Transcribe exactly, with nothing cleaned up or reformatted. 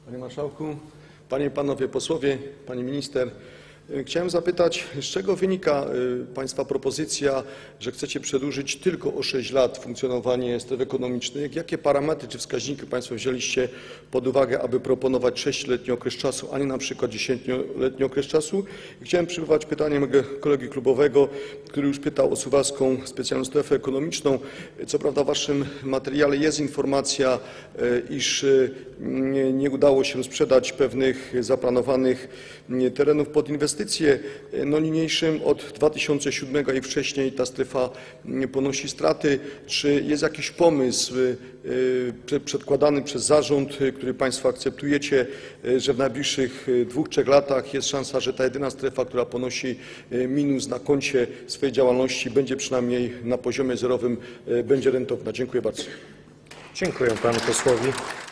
Panie Marszałku, Panie i Panowie Posłowie, Pani Minister. Chciałem zapytać, z czego wynika Państwa propozycja, że chcecie przedłużyć tylko o sześć lat funkcjonowanie stref ekonomicznych? Jakie parametry czy wskaźniki Państwo wzięliście pod uwagę, aby proponować sześcioletni okres czasu, a nie na przykład dziesięcioletni okres czasu? I chciałem przywołać pytanie mojego kolegi klubowego, który już pytał o suwalską specjalną strefę ekonomiczną. Co prawda w Waszym materiale jest informacja, iż nie, nie udało się rozprzedać pewnych zaplanowanych terenów pod inwestycje. No niniejszym od dwa tysiące siódmego i wcześniej ta strefa ponosi straty. Czy jest jakiś pomysł przedkładany przez zarząd, który Państwo akceptujecie, że w najbliższych dwóch, trzech latach jest szansa, że ta jedyna strefa, która ponosi minus na koncie swojej działalności, będzie przynajmniej na poziomie zerowym, będzie rentowna? Dziękuję bardzo. Dziękuję panu posłowi.